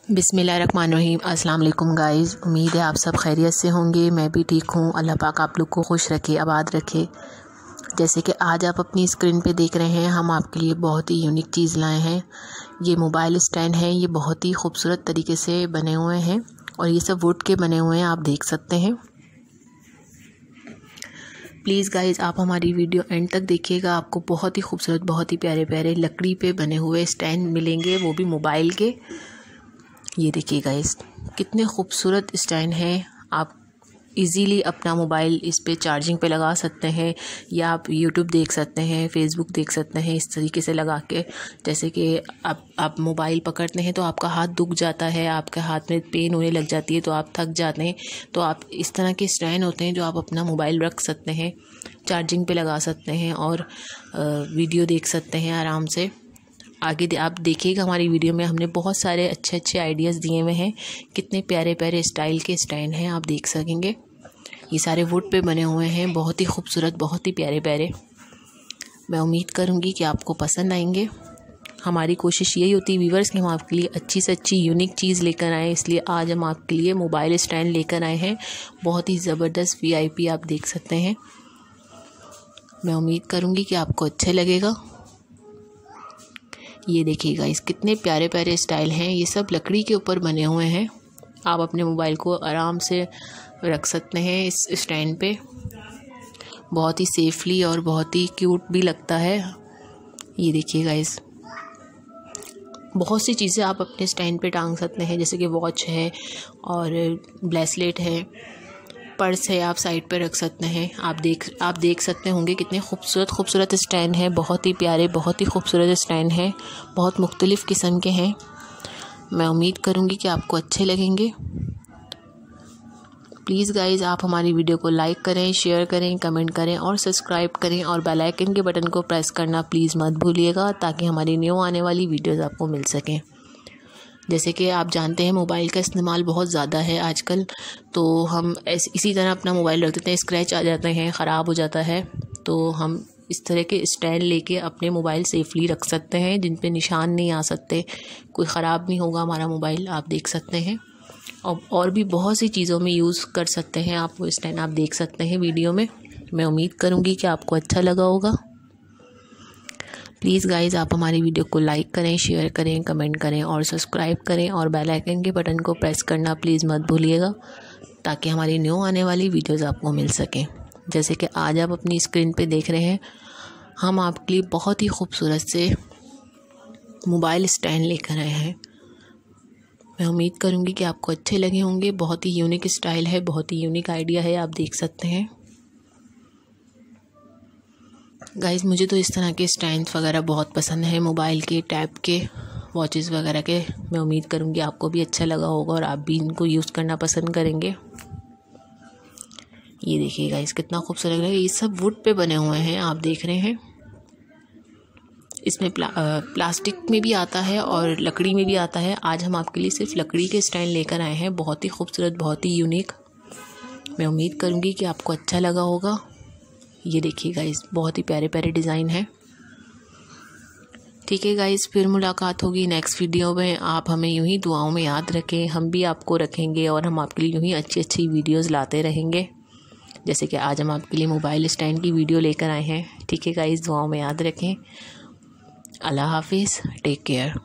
बिस्मिल्लाहिर्रहमानिर्रहीम। अस्सलाम वालेकुम गाइज़, उम्मीद है आप सब खैरियत से होंगे। मैं भी ठीक हूँ। अल्लाह पाक आप लोग को खुश रखे, आबाद रखे। जैसे कि आज आप अपनी स्क्रीन पे देख रहे हैं, हम आपके लिए बहुत ही यूनिक चीज़ लाए हैं। ये मोबाइल स्टैंड है। ये बहुत ही खूबसूरत तरीके से बने हुए हैं और ये सब वुड के बने हुए हैं, आप देख सकते हैं। प्लीज़ गाइज़, आप हमारी वीडियो एंड तक देखिएगा। आपको बहुत ही खूबसूरत, बहुत ही प्यारे प्यारे लकड़ी पे बने हुए स्टैंड मिलेंगे, वो भी मोबाइल के। ये देखिए गाइस, कितने खूबसूरत स्टैंड हैं। आप इजीली अपना मोबाइल इस पे चार्जिंग पे लगा सकते हैं या आप यूट्यूब देख सकते हैं, फेसबुक देख सकते हैं इस तरीके से लगा के। जैसे कि आप मोबाइल पकड़ते हैं तो आपका हाथ दुख जाता है, आपके हाथ में पेन होने लग जाती है, तो आप थक जाते हैं, तो आप इस तरह के स्टैंड होते हैं जो आप अपना मोबाइल रख सकते हैं, चार्जिंग पे लगा सकते हैं और वीडियो देख सकते हैं आराम से। आगे आप देखिएगा हमारी वीडियो में हमने बहुत सारे अच्छे अच्छे आइडियाज़ दिए हुए हैं। कितने प्यारे प्यारे स्टाइल के स्टैंड हैं, आप देख सकेंगे। ये सारे वुड पे बने हुए हैं, बहुत ही खूबसूरत, बहुत ही प्यारे प्यारे। मैं उम्मीद करूँगी कि आपको पसंद आएंगे। हमारी कोशिश यही होती है व्यूवर्स कि हम आपके लिए अच्छी से अच्छी यूनिक चीज़ लेकर आएँ, इसलिए आज हम आपके लिए मोबाइल स्टैंड लेकर आए हैं। बहुत ही ज़बरदस्त VIP आप देख सकते हैं। मैं उम्मीद करूँगी कि आपको अच्छे लगेगा। ये देखिएगा, इस कितने प्यारे प्यारे स्टाइल हैं। ये सब लकड़ी के ऊपर बने हुए हैं। आप अपने मोबाइल को आराम से रख सकते हैं इस स्टैंड पे, बहुत ही सेफली और बहुत ही क्यूट भी लगता है। ये देखिएगा, इस बहुत सी चीज़ें आप अपने स्टैंड पे टांग सकते हैं, जैसे कि वॉच है और ब्रेसलेट है, पर्स है, आप साइड पे रख सकते हैं। आप देख सकते होंगे कितने खूबसूरत खूबसूरत स्टैंड हैं, बहुत ही प्यारे, बहुत ही खूबसूरत स्टैंड हैं, बहुत मुख्तलिफ़ किस्म के हैं। मैं उम्मीद करूँगी कि आपको अच्छे लगेंगे। प्लीज़ गाइज़, आप हमारी वीडियो को लाइक करें, शेयर करें, कमेंट करें और सब्सक्राइब करें और बेल आइकन के बटन को प्रेस करना प्लीज़ मत भूलिएगा, ताकि हमारी न्यू आने वाली वीडियोज़ आपको मिल सकें। जैसे कि आप जानते हैं मोबाइल का इस्तेमाल बहुत ज़्यादा है आजकल, तो हम इसी तरह अपना मोबाइल रख देते हैं, स्क्रैच आ जाते हैं, ख़राब हो जाता है, तो हम इस तरह के स्टैंड लेके अपने मोबाइल सेफली रख सकते हैं, जिन पे निशान नहीं आ सकते, कोई ख़राब नहीं होगा हमारा मोबाइल, आप देख सकते हैं। और भी बहुत सी चीज़ों में यूज़ कर सकते हैं आप वो स्टैंड, आप देख सकते हैं वीडियो में। मैं उम्मीद करूँगी कि आपको अच्छा लगा होगा। प्लीज़ गाइज़, आप हमारी वीडियो को लाइक करें, शेयर करें, कमेंट करें और सब्सक्राइब करें और बेल आइकन के बटन को प्रेस करना प्लीज़ मत भूलिएगा, ताकि हमारी न्यू आने वाली वीडियोज़ आपको मिल सकें। जैसे कि आज आप अपनी स्क्रीन पे देख रहे हैं, हम आपके लिए बहुत ही खूबसूरत से मोबाइल स्टैंड लेकर आए हैं। मैं उम्मीद करूँगी कि आपको अच्छे लगे होंगे। बहुत ही यूनिक स्टाइल है, बहुत ही यूनिक आइडिया है, आप देख सकते हैं। गाइज़, मुझे तो इस तरह के स्टैंड्स वगैरह बहुत पसंद है, मोबाइल के, टैब के, वॉचेस वगैरह के। मैं उम्मीद करूँगी आपको भी अच्छा लगा होगा और आप भी इनको यूज़ करना पसंद करेंगे। ये देखिए गाइज़, कितना खूबसूरत है। ये सब वुड पे बने हुए हैं, आप देख रहे हैं। इसमें प्लास्टिक में भी आता है और लकड़ी में भी आता है। आज हम आपके लिए सिर्फ लकड़ी के स्टैंड लेकर आए हैं, बहुत ही खूबसूरत, बहुत ही यूनिक। मैं उम्मीद करूँगी कि आपको अच्छा लगा होगा। ये देखिए गाइस, बहुत ही प्यारे प्यारे डिज़ाइन है। ठीक है गाइस, फिर मुलाकात होगी नेक्स्ट वीडियो में। आप हमें यूं ही दुआओं में याद रखें, हम भी आपको रखेंगे और हम आपके लिए यूं ही अच्छी अच्छी वीडियोस लाते रहेंगे। जैसे कि आज हम आपके लिए मोबाइल स्टैंड की वीडियो लेकर आए हैं। ठीक है गाइस, दुआओं में याद रखें। अल्लाह हाफिज़, टेक केयर।